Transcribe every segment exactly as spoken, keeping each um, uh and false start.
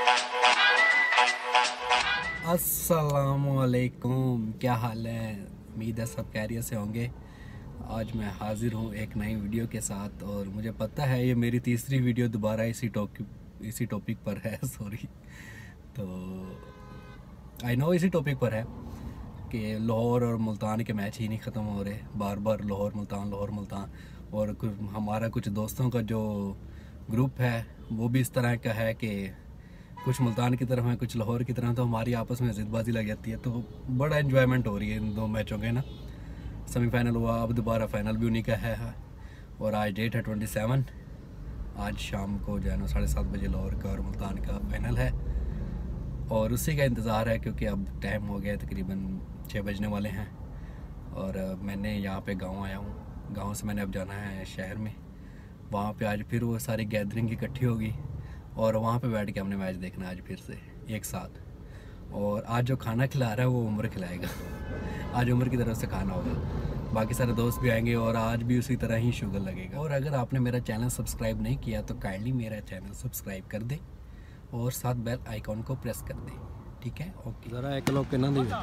अस्सलामुअलैकुम, क्या हाल है? उम्मीद है सब खैरियत से होंगे। आज मैं हाज़िर हूँ एक नई वीडियो के साथ और मुझे पता है ये मेरी तीसरी वीडियो दोबारा इसी टॉपिक इसी टॉपिक पर है सॉरी तो आई नो इसी टॉपिक पर है कि लाहौर और मुल्तान के मैच ही नहीं ख़त्म हो रहे, बार बार लाहौर मुल्तान लाहौर मुल्तान। और हमारा कुछ दोस्तों का जो ग्रुप है वो भी इस तरह का है कि कुछ मुल्तान की तरफ है कुछ लाहौर की तरफ, तो हमारी आपस में ज़िदबाजी लग जाती है। तो बड़ा एंजॉयमेंट हो रही है इन दो मैचों के ना। सेमीफाइनल हुआ, अब दोबारा फाइनल भी उन्हीं का है और आज डेट है ट्वेंटी सेवन। आज शाम को जो है ना साढ़े सात बजे लाहौर का और मुल्तान का फाइनल है और उसी का इंतज़ार है क्योंकि अब टाइम हो गया तकरीबन छः बजने वाले हैं। और मैंने यहाँ पे गांव आया हूँ, गांव से मैंने अब जाना है शहर में। वहाँ पे आज फिर वो सारी गैदरिंग इकट्ठी होगी और वहाँ पे बैठ के हमने मैच देखना आज फिर से एक साथ। और आज जो खाना खिला रहा है वो उम्र खिलाएगा आज उम्र की तरफ से खाना होगा, बाकी सारे दोस्त भी आएंगे और आज भी उसी तरह ही शुगर लगेगा। और अगर आपने मेरा चैनल सब्सक्राइब नहीं किया तो काइंडली मेरा चैनल सब्सक्राइब कर दे और साथ बेल आइकॉन को प्रेस कर दे, ठीक है? ओके, ज़रा एक लोग के ना दी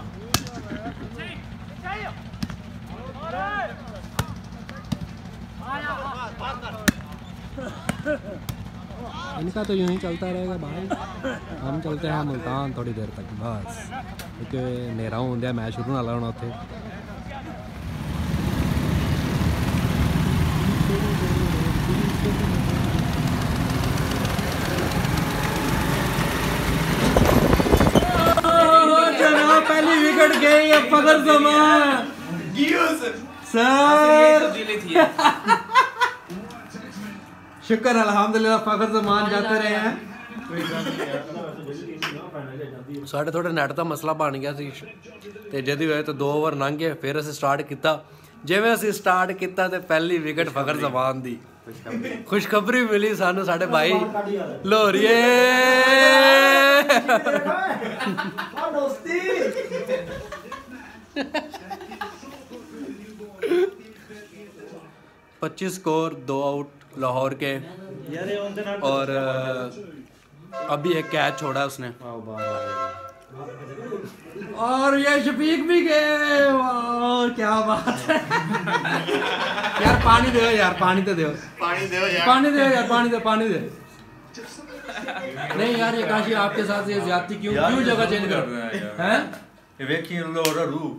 इनका तो यूँ ही चलता रहेगा भाई। हम चलते हैं मुल्तान थोड़ी देर तक बस, क्योंकि नेरा होंगे मैच शुरू ना होना उत्थे। पहली विकेट गई है फखर जमान सर शुक्र अल्हम्दुलिल्लाह फखर जमान जाते रहे हैं। साढ़े थोड़े नेट का मसला बन गया सी ते जदी होए तो दो ओवर लंघ गए, फिर असीं स्टार्ट किया। जिवें असीं स्टार्ट किया तो पहली विकेट फखर जमान दी। खुशखबरी मिली सानू साडे भाई लोहरीए पच्चीस स्कोर, दो आउट लाहौर के और अभी एक कैच छोड़ा उसने और ये शफीक भी गए। वाह क्या बात है यार, पानी दो यार, पानी तो दो, पानी दो यार, पानी दो यार, पानी दो पानी दो। नहीं यार ये काशी आपके साथ ये ज्यादती क्यों क्यों जगह चेंज कर रहे हैं हैं? ये देखिए लोरा रू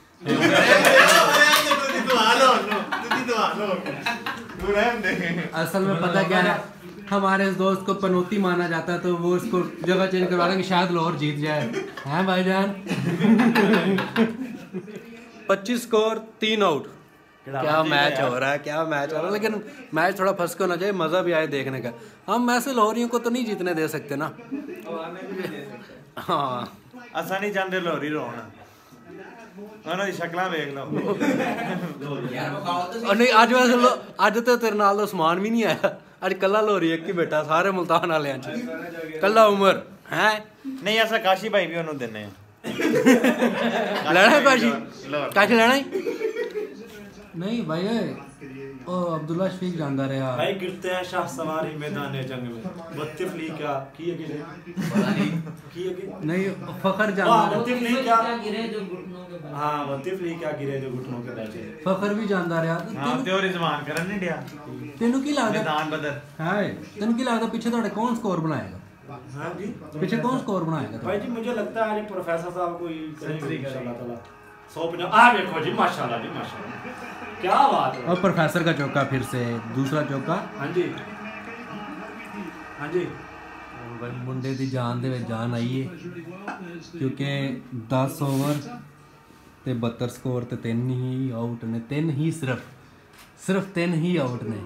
असल में पता क्या है, हमारे इस दोस्त को पनौती माना जाता है तो वो इसको जगह चेंज करवा रहे हैं कि शायद लाहौर जीत जाए, हैं भाईजान? पच्चीस स्कोर, तीन आउट। क्या मैच हो रहा है, क्या मैच हो रहा है। लेकिन मैच थोड़ा फंस होना चाहिए, मज़ा भी आए देखने का। हम ऐसे लाहौरियों को तो नहीं जीतने दे सकते ना। हाँ असा नहीं चाहते लाहौरी रोना, उन्होंने शक्लां देख लो। नहीं अज वैसे लो अज तो तेरे नाल तो समान भी नहीं आया, अज कला लाहौरी एक ही बेटा सारे मुल्तान वाले कला उमर है। नहीं ऐसा काशी भाई भी उन्होंने देने लेना काशी काशी लेना ही नहीं भाई। ओ अब्दुल्ला शफीक जानदा रहा भाई गिरते हैं शाह सवारी मैदान जंग में बत्तीस ली क्या की है किसे पता नहीं की है कि नहीं फखर जानदा बत्तीस ली क्या गिरे जो घुटनों के हां बत्तीस ली क्या गिरे जो घुटनों के बैठे फखर भी जानदा रहा। हां तेरी जबान करन नहीं दिया तेनू की लगदा मैदान बदल हाय तेनू की लगदा पीछे ਤੁਹਾਡੇ कौन स्कोर बनाएगा? हां जी पीछे कौन स्कोर बनाएगा भाई जी? मुझे लगता है आज प्रोफेसर साहब कोई सेंचुरी इंशाल्लाह ताला सौ पचास आ देखो जी माशाल्लाह जी माशाल्लाह क्या बात है। और प्रोफेसर का चौका फिर से दूसरा चौका। हाँ जी हाँ जी मुंडे की जान दे जान आई है क्योंकि दस ओवर ते बहत्तर स्कोर ते तीन ही आउट ने, तीन ही सिर्फ सिर्फ तीन ही आउट ने।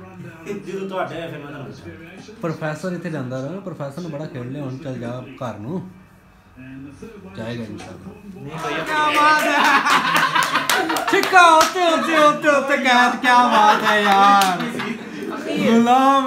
प्रोफेसर इतने जाता रहा, प्रोफेसर ने बड़ा खेल लिया, हम चल जा घर नूं जाएगा छिक्का होते होते होते होते कैद। क्या बात है यार, गुलाम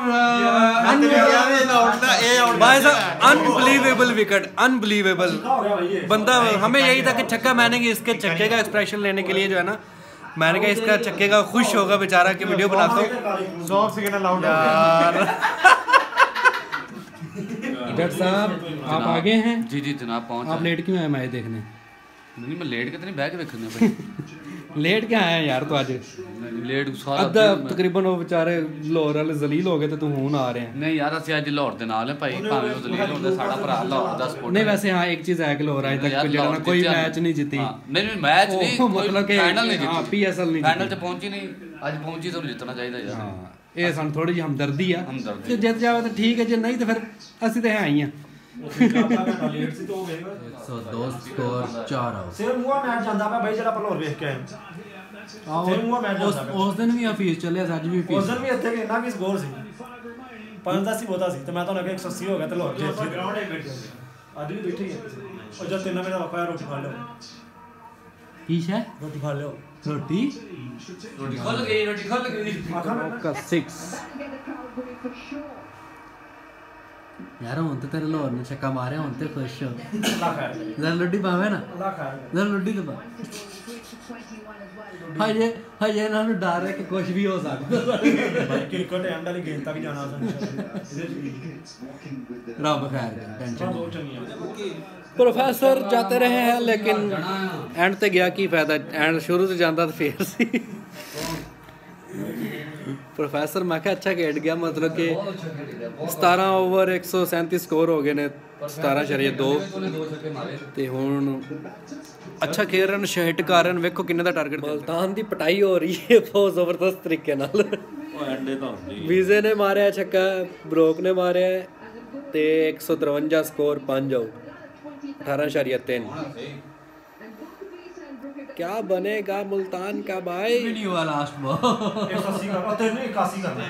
भाई साहब, अनबिलीवेबल विकेट, अनबिलीवेबल बंदा। हमें यही था कि छक्का मैंने कि इसके छक्के का एक्सप्रेशन लेने के लिए जो है ना, मैंने कहा इसका छक्के का खुश होगा बेचारा कि वीडियो बनाता हूँ यार। जज साहब आप आगे हैं? जी जी जनाब पहुंच आप लेट क्यों आए मैच देखने? नहीं मैं लेट कितने बैठ के देखने भाई लेट क्या आया यार तो आज लेट सारा ਅੱਧਾ ਤਕਰੀਬਨ ਉਹ ਵਿਚਾਰੇ ਲਾਹੌਰ ਵਾਲੇ ਜ਼ਲੀਲ ਹੋ ਗਏ ਤੇ ਤੂੰ ਹੁਣ ਆ ਰਿਹਾ ਨਹੀਂ ਯਾਰ ਅਸੀਂ ਅੱਜ ਲਾਹੌਰ ਦੇ ਨਾਲ ਹੈ ਭਾਈ ਭਾਵੇਂ ਉਹ ਜ਼ਲੀਲ ਹੁੰਦਾ ਸਾਡਾ ਭਰਾ ਲਾਹੌਰ ਦਾ ਸਪੋਰਟ ਨਹੀਂ ਵੈਸੇ ਹਾਂ ਇੱਕ ਚੀਜ਼ ਹੈ ਕਿ ਲਾਹੌਰ ਅਜੇ ਤੱਕ ਜਿਹੜਾ ਨਾ ਕੋਈ ਮੈਚ ਨਹੀਂ ਜਿੱਤੀ ਨਹੀਂ ਨਹੀਂ ਮੈਚ ਨਹੀਂ ਮਤਲਬ ਕਿ ਫਾਈਨਲ ਨਹੀਂ ਹਾਂ ਜਿੱਤੀ ਪੀਐਸਐਲ ਨਹੀਂ ਫਾਈਨਲ ਤੇ ਪਹੁੰਚੀ ਨਹੀਂ ਅੱਜ ਪਹੁੰਚੀ ਤੁਹਾਨੂੰ ਜਿੱਤਣਾ ਚਾਹੀਦਾ ਯਾਰ ਹਾਂ ਇਹ ਸਾਨੂੰ ਥੋੜੀ ਜਿਹੀ ਹਮਦਰਦੀ ਆ ਹਮਦਰਦੀ। ਜੇ ਜਿੱਤ ਜਾਵੇ ਤਾਂ ਠੀਕ ਹੈ ਜੇ ਨਹੀਂ ਤਾਂ ਫਿਰ ਅਸੀਂ ਤਾਂ ਹੈ ਹੀ ਆ ਲੇਟ ਸੀ ਤੋਂ ਵੇਖ ਇੱਕ ਸੌ ਦੋ ਸਕੋਰ ਚਾਰ ਆਊਟ ਸਿਰ ਮੂੰਹ ਮੈਚ ਜਾਂਦਾ ਪਿਆ ਬਾਈ ਜਿਹੜਾ ਆਪਾਂ ਲਾਹੌਰ ਵੇਖ ਕੇ ਆਏ ਸਿਰ ਮੂੰਹ ਮੈਚ ਉਸ ਜਾਂਦਾ ਪਿਆ ਉਸ ਦਿਨ ਵੀ ਆਫਿਸ ਚੱਲਿਆ ਸੀ, ਅੱਜ ਵੀ ਉਸ ਆਫਿਸ ਦਿਨ ਵੀ ਇੱਥੇ ਕਿੰਨਾ ਵੀ ਸਕੋਰ ਸੀ ਪੰਜ ਦਸ ਹੀ ਬਹੁਤਾ ਸੀ ਤੇ ਮੈਂ ਤੁਹਾਨੂੰ ਅੱਗੇ ਇੱਕ ਸੌ ਅੱਸੀ ਹੋ ਗਿਆ ਤੇ ਲਾਹੌਰ ਜਿੱਤ ਗਏ ਗਰਾਊਂਡ ਹੀ ਬੈਠੇ ਅੱਜ ਵੀ ਬੈਠੇ ਹੀ ਉਹ ਜਦ ਤਿੰਨ ਵਜੇ ਵਕਾ ਰੋਟੀ ਖਾ ਲਿਓ ਕੀ ਹੈ ਰੋਟੀ ਖਾ ਲਿਓ ਰੋਟੀ ਰੋਟੀ ਖੁੱਲ ਗਈ ਰੋਟੀ ਖੁੱਲ ਗਈ ਆਖਾਂ ਮੈਂ ਕਾ ਛੇ ਯਾਰ ਹੁਣ ਤੇ ਤੇਰੇ ਲਾਹੌਰ ਨੇ ਛੱਕਾ ਮਾਰਿਆ ਹੁਣ ਤੇ ਖੁਸ਼ ਹੋ ਅੱਲਾ ਖੈਰ ਜ਼ਰ ਲੁੱਡੀ ਪਾਵੇ ਨਾ ਅੱਲਾ ਖੈਰ ਜ਼ਰ ਲੁੱਡੀ ਤੇ ਪਾ ਹਜੇ ਹਜੇ ਇਹਨਾਂ ਨੂੰ ਡਰ ਹੈ ਕਿ ਕੁਝ ਵੀ ਹੋ ਸਕਦਾ ਭਾਈ ਕ੍ਰਿਕਟ ਐਂਡ ਵਾਲੀ ਗੇਮ ਤੱਕ ਜਾਣਾ ਸੀ ਰੱਬ ਖੈਰ ਕਰੇ ਟੈਨਸ਼ਨ ਬਹੁਤ ਚੰਗੀਆਂ प्रोफेसर जाते रहे हैं लेकिन एंड ते गया की फायदा एंड शुरू से जाता तो फेर सी प्रोफेसर मैं क्या अच्छा खेड गया मतलब कि सतारह ओवर एक सौ सैंतीस स्कोर हो गए ने सतारह शरीय दो ते हुण अच्छा खेल रहे हैं हिट कर रहे हैं वेखो किन्ने दा टारगेट मुल्तान दी पटाई हो रही है बहुत जबरदस्त तरीके नाल वीजे ने मारिया छक्का ब्रोक ने मारिया ते एक सौ तिरवंजा स्कोर पांच आउट अठारह शरिया तीन क्या बनेगा मुल्तान का भाई नहीं हुआ लास्ट में एक सौ अस्सी का तेरे ने इक्यासी करना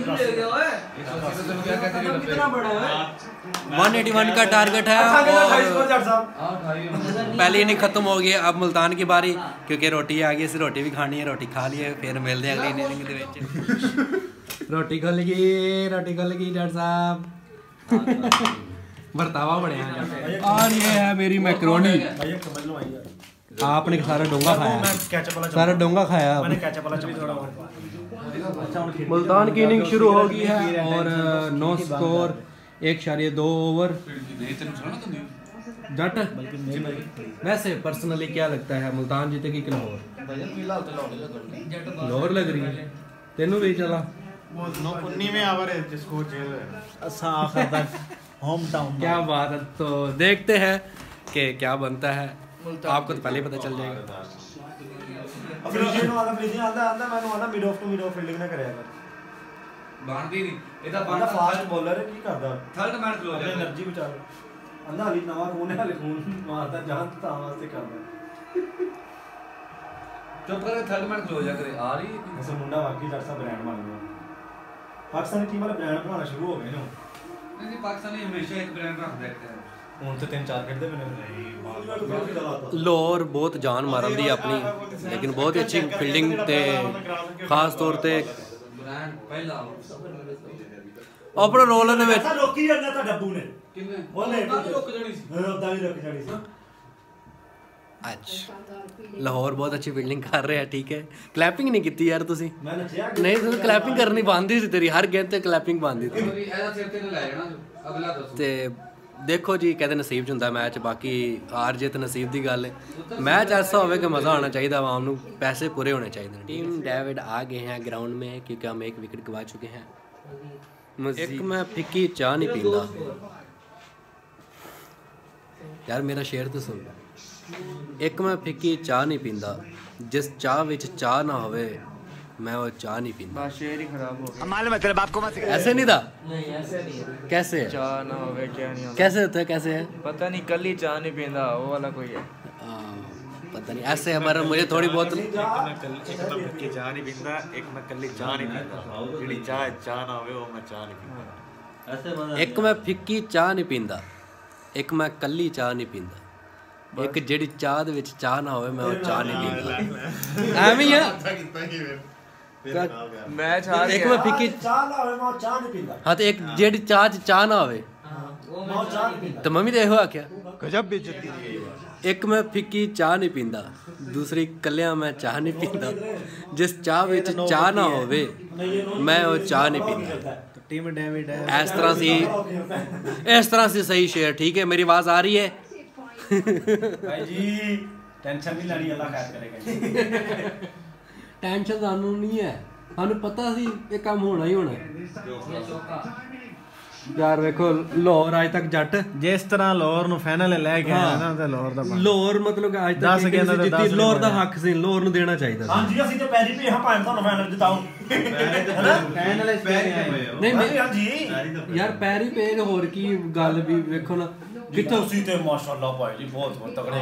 कितना बड़ा है एक सौ इक्यासी का टारगेट है और पहले इनिंग खत्म हो गई अब मुल्तान की बारी क्योंकि रोटी आ गई इस रोटी भी खानी है रोटी खा लिए फिर मिलते हैं अगली इनिंग दे विच रोटी खुल गई रोटी खुल गई डॉक्टर साहब बर्तावा बढ़िया और ये है मेरी मैक्रोनी भाई समझ लो भाई आपने सारा डोंगा खाया मैं केचप वाला सारा डोंगा खाया मैंने केचप वाला चम्मच थोड़ा मुल्तान की इनिंग शुरू हो गई है और नौ स्कोर एक शरिया दो ओवर जट वैसे पर्सनली क्या लगता है मुल्तान जीतेगी कि लाहौर लाहौर लग रही है तेनू भी चला उन्नीसवें ओवर है जिसको जेल है असा आखिर तक होम टाउन क्या बात है तो देखते हैं कि क्या बनता है आपको तो पहले ही पता चल जाएगा ਅਫਰੀਦੀ ਨੂੰ ਆਦਾ ਅਫਰੀਦੀ ਆਂਦਾ ਆਂਦਾ ਮੈਨੂੰ ਆਂਦਾ mid off to mid off fielding ਨਾ ਕਰਿਆ ਕਰ ਬਣਦੀ ਨਹੀਂ ਇਹਦਾ ਆਂਦਾ ਫਾਸਟ ਬੋਲਰ ਹੈ ਕੀ ਕਰਦਾ ਥਰਡ ਮੈਨ ਖਲੋ ਆਪਣੀ ਜਾ એનર્ਜੀ ਬਚਾ ਆਂਦਾ ਹਲੀ ਨਵਾਂ ਖੂਨ ਹੈ ਹਲੀ ਖੂਨ ਮਾਰਦਾ ਜਾਨ ਤਾਂ ਵਾਸਤੇ ਕਰਦਾ ਚੁੱਪ ਕਰਕੇ ਥਰਡ ਮੈਨ ਖਲੋ ਜਾ ਕਰੇ ਆ ਰਹੀ ਇਸ ਮੁੰਡਾ ਵਾਕਈ ਜੱਟਾ ਬ੍ਰਾਂਡ ਬਣ ਗਿਆ ਪਾਕਿਸਤਾਨੀ ਟੀਮ ਵਾਲੇ ਬ੍ਰਾਂਡ ਬਣਾਉਣਾ ਸ਼ੁਰੂ ਹੋ ਗਏ ਨੇ ਨਹੀਂ ਪਾਕਿਸਤਾਨੀ ਹਮੇਸ਼ਾ ਇੱਕ ਬ੍ਰਾਂਡ ਰੱਖਦਾ ਹੈ ਹੁਣ ਤੇ ਤਿੰਨ ਚਾਰ ਖੇਡਦੇ ਬਣੇ ਲਾਹੌਰ ਬਹੁਤ ਜਾਨ ਮਾਰਨ ਦੀ ਆਪਣੀ ਲੇਕਿਨ ਬਹੁਤ ਹੀ ਅੱਛੀ ਫੀਲਡਿੰਗ ਤੇ ਖਾਸ ਤੌਰ ਤੇ ਬ੍ਰਾਂਡ ਪਹਿਲਾ ਆਪਣਾ ਰੋਲ ਦੇ ਵਿੱਚ ਰੋਕੀ ਜਾਂਦਾ ਤਾਂ ਡੱਬੂ ਨੇ ਕਿੰਨੇ ਬੋਲੇ ਰੁਕ ਜਾਣੀ ਸੀ ਉਦਾਂ ਵੀ ਰੁਕ ਜਾਣੀ ਸੀ अच्छा लाहौर बहुत अच्छी फील्डिंग कर रहे हैं ठीक है क्लैपिंग नहीं की यार तुसी ਮੈਂ ਨੱਚਿਆ नहीं तुसी क्लैपिंग करनी बंद ही सी तेरी हर गेंद ते क्लैपिंग बंद ही थी ਇਹਦਾ ਸਿਰ ਤੇ ਲੈ ਜਾਣਾ ਅਗਲਾ ਦੱਸੋ ਤੇ ਦੇਖੋ ਜੀ ਕਹਿੰਦੇ ਨਸੀਬ 'ਚ ਹੁੰਦਾ ਮੈਚ ਬਾਕੀ ਹਾਰ ਜਿੱਤ ਨਸੀਬ ਦੀ ਗੱਲ ਹੈ ਮੈਚ ਐਸਾ ਹੋਵੇ ਕਿ ਮਜ਼ਾ ਆਉਣਾ ਚਾਹੀਦਾ ਆਵਾਮ ਨੂੰ ਪੈਸੇ ਪੂਰੇ ਹੋਣੇ ਚਾਹੀਦੇ ਨੇ टीम डेविड आ गए हैं ग्राउंड में क्योंकि हम एक विकेट गवा चुके हैं एक मैं फिक्की चाह नहीं पींदा यार मेरा शेर तो सुन एक मैं फिक्की चाह नहीं पींदा जिस चाह विच चाह ना होवे मैं वो चाह नहीं पींदा शेर ही खराब हो गया मालूम है तेरे बाप को मत ऐसे नहीं था नहीं ऐसे नहीं है कैसे है चाह ना होवे क्या नहीं होगा कैसे होता है कैसे है पता नहीं कल ही चाह नहीं पींदा वो वाला कोई है आ, पता नहीं ऐसे हमारा मुझे थोड़ी बहुत ਇੱਕ ਮੈਂ ਕੱਲ ਇੱਕ ਤਾਂ ਪੱਕੀ ਚਾਹ ਨਹੀਂ ਪੀਂਦਾ ਇੱਕ ਮੈਂ ਕੱਲੀ ਚਾਹ ਨਹੀਂ ਪੀਂਦਾ ਜਿਹੜੀ ਚਾਹ ਚਾਹ ਨਾ ਹੋਵੇ ਉਹ ਮੈਂ ਚਾਹ ਨਹੀਂ ਪੀਂਦਾ एक मैं फिक्की चाह नहीं पींदा एक मैं कल्ली चाह नहीं पींदा एक ਜਿਹੜੀ ਚਾਹ ਦੇ ਵਿੱਚ ਚਾਹ ਨਾ ਹੋਵੇ ਮੈਂ ਉਹ ਚਾਹ ਨਹੀਂ ਪੀਂਦਾ ਐਵੇਂ ਹੀ ਆ मैच हार ਇੱਕ गया ਮੈਂ ਫਿੱਕੀ ਚਾਹ ਨਾ ਹੋਵੇ ਮੈਂ ਚਾਹ ਨਹੀਂ ਪੀਂਦਾ ਹਾਂ ਤੇ ਇੱਕ ਜਿਹੜੀ ਚਾਹ ਚ ਚਾਹ ਨਾ ਹੋਵੇ ਮੈਂ ਚਾਹ ਨਹੀਂ ਪੀਂਦਾ ਤੇ ਮੰਮੀ ਤੇ ਇਹੋ ਆਖਿਆ गजब बेइज्जती की ਇੱਕ ਮੈਂ ਫਿੱਕੀ ਚਾਹ ਨਹੀਂ ਪੀਂਦਾ ਦੂਸਰੀ ਕੱਲਿਆਂ ਮੈਂ ਚਾਹ ਨਹੀਂ ਪੀਂਦਾ ਜਿਸ ਚਾਹ ਵਿੱਚ ਚਾਹ ਨਾ ਹੋਵੇ ਮੈਂ ਉਹ ਚਾਹ ਨਹੀਂ ਪੀਂਦਾ टीम डेविड है इस तरह से इस तरह से सही शेयर ठीक है मेरी आवाज आ रही है भाई जी टेंशन नहीं लेनी अल्लाह खैर करेगा टेंशन ਸਾਨੂੰ नहीं है ਸਾਨੂੰ पता ਸੀ ਇਹ ਕੰਮ ਹੋਣਾ ਹੀ ਹੋਣਾ ਯਾਰ ਵੇਖੋ ਲਾਹੌਰ ਅੱਜ ਤੱਕ ਜੱਟ ਜਿਸ ਤਰ੍ਹਾਂ ਲਾਹੌਰ ਨੂੰ ਫਾਈਨਲ ਲੈ ਕੇ ਆਇਆ ਨਾ ਤੇ ਲਾਹੌਰ ਦਾ ਲਾਹੌਰ ਮਤਲਬ ਅੱਜ ਤੱਕ ਜਿੱਤੀ ਲਾਹੌਰ ਦਾ ਹੱਕ ਸੀ ਲਾਹੌਰ ਨੂੰ ਦੇਣਾ ਚਾਹੀਦਾ ਸੀ ਹਾਂਜੀ ਅਸੀਂ ਤੇ ਪੈਰੀ ਪੇ ਹਾਂ ਭਾਵੇਂ ਤੁਹਾਨੂੰ ਫਾਈਨਲ ਜਿਤਾਓ ਫਾਈਨਲ ਇਸ ਪੈ ਨਹੀਂ ਨਹੀਂ ਹਾਂਜੀ ਯਾਰ ਪੈਰੀ ਪੇ ਹੋਰ ਕੀ ਗੱਲ ਵੀ ਵੇਖੋ ਨਾ ਕਿੱਥੋਂ ਸੀ ਤੇ ਮਾਸ਼ਾਅੱਲਾ ਭਾਈ ਜੀ ਬਹੁਤ ਬਹੁਤ ਤਗੜੇ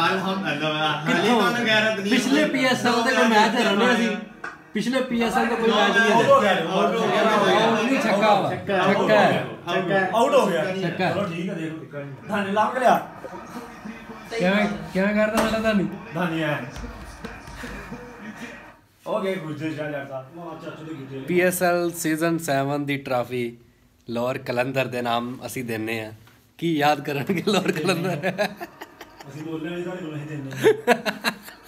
ਕਿੱਥੋਂ ਪਿਛਲੇ ਪੀਐਸਐਲ ਦੇ ਕੋਈ ਮੈਚ ਹਰਾਇਆ ਸੀ पिछले पीएसएल का कोई मैच नहीं आउट हो गया आउट हो गया नहीं छक्का छक्का छक्का आउट हो गया छक्का चलो ठीक है देखो धानी लाभ लिया क्या क्या करता मेरा धानी धानी है हो गए गुजर जा जाता चाचू ਦੇ ਗੁਜਰ पीएसएल ਸੀਜ਼ਨ ਸੱਤ ਦੀ ਟਰਾਫੀ ਲਾਹੌਰ ਕਲੰਦਰ ਦੇ ਨਾਮ ਅਸੀਂ ਦਿੰਨੇ ਆ ਕੀ ਯਾਦ ਕਰਨਗੇ ਲਾਹੌਰ ਕਲੰਦਰ ਅਸੀਂ ਬੋਲਨੇ ਵਾਲੀ ਤੁਹਾਡੇ ਕੋਲ ਨਹੀਂ ਦਿੰਦੇ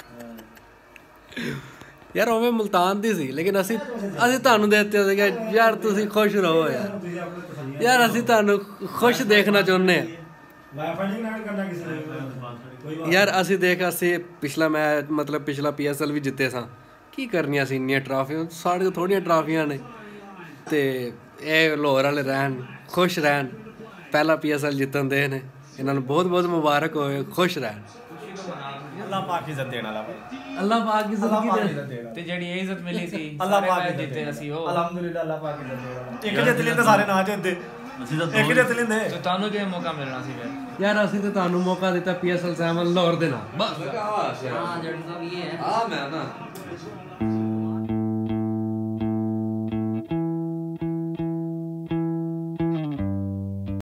ਯਾਰ ਉਵੇਂ ਮੁਲਤਾਨ ਦੀ ਸੀ ਲੇਕਿਨ ਅਸੀਂ ਅਸੀਂ ਤੁਹਾਨੂੰ ਦੇ ਦਿੱਤੇ ਸੀਗੇ ਯਾਰ ਤੁਸੀਂ ਖੁਸ਼ ਰਹੋ ਯਾਰ ਯਾਰ ਅਸੀਂ ਤੁਹਾਨੂੰ ਖੁਸ਼ ਦੇਖਣਾ ਚਾਹੁੰਦੇ ਆ ਵਾਈਫਾਈ ਨਹੀਂ ਕਨੈਕਟ ਕਰਨਾ ਕਿਸੇ ਨੇ ਯਾਰ ਅਸੀਂ ਦੇਖ ਅਸੀਂ ਪਿਛਲਾ ਮੈਚ ਮਤਲਬ ਪਿਛਲਾ ਪੀਐਸਐਲ ਵੀ ਜਿੱਤੇ ਸਾਂ ਕੀ ਕਰਨੀਆਂ ਸੀ ਇੰਨੀਆਂ ਟਰਾਫੀਆਂ ਸਾਡੇ ਕੋਲ ਥੋੜੀਆਂ ਟਰਾਫੀਆਂ ਨੇ ਤੇ ਇਹ ਲਾਹੌਰ ਵਾਲੇ ਰਹਿਣ ਖੁਸ਼ ਰਹਿਣ ਪਹਿਲਾ ਪੀਐਸਐਲ ਜਿੱਤਣ ਦੇ ਨੇ ਇਹਨਾਂ ਨੂੰ ਬਹੁਤ ਬਹੁਤ ਮੁਬਾਰਕ ਹੋਵੇ ਖੁਸ਼ ਰਹਿਣ ਅੱਲਾਹ ਪਾਕ ਇੱਜ਼ਤ ਦੇਣ ਵਾਲਾ ਅੱਲਾਹ ਪਾਕ ਦੀ ਜ਼ਿੰਦਗੀ ਦੇ ਤੇ ਜਿਹੜੀ ਇਹ ਇੱਜ਼ਤ ਮਿਲੀ ਸੀ ਅੱਲਾਹ ਪਾਕ ਸਾਰੇ ਜਿੱਤੇ ਅਸੀਂ ਉਹ ਅਲਹਮਦੁਲਿਲਾ ਅੱਲਾਹ ਪਾਕ ਇੱਜ਼ਤ ਦੇਣ ਵਾਲਾ ਇੱਕ ਜਿੱਤ ਲੈਂਦੇ ਸਾਰੇ ਨਾ ਜਿੱਤਦੇ ਅਸੀਂ ਤਾਂ ਇੱਕ ਜਿੱਤ ਲੈਂਦੇ ਤੇ ਤੁਹਾਨੂੰ ਕਿਵੇਂ ਮੌਕਾ ਮਿਲਣਾ ਸੀ ਫਿਰ ਯਾਰ ਅਸੀਂ ਤੇ ਤੁਹਾਨੂੰ ਮੌਕਾ ਦਿੱਤਾ ਪੀਐਸਐਲ ਸੈਵਨ ਲਾਹੌਰ ਦੇ ਨਾਲ ਬਸ ਹਾਂ ਜਿਹੜਾ ਵੀ ਹੈ ਆ ਮੈਂ ਨਾ